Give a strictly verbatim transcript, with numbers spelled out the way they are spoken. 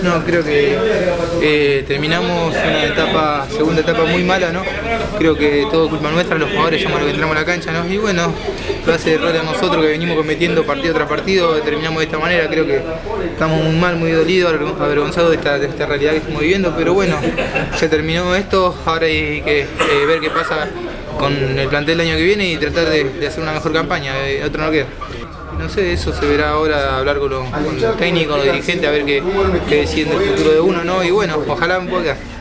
No, creo que eh, terminamos una etapa, segunda etapa muy mala, ¿no? Creo que todo culpa nuestra, los jugadores somos los que entramos a la cancha, ¿no? Y bueno, lo hace error a nosotros que venimos cometiendo partido tras partido, terminamos de esta manera, creo que estamos muy mal, muy dolidos, avergonzados de esta, de esta realidad que estamos viviendo, pero bueno, se terminó esto, ahora hay que eh, ver qué pasa con el plantel del año que viene y tratar de, de hacer una mejor campaña, eh, otro no queda. No sé, eso se verá ahora, hablar con los, con los técnicos, con los dirigentes, a ver qué, qué deciden del futuro de uno, ¿no? Y bueno, ojalá me pueda quedar.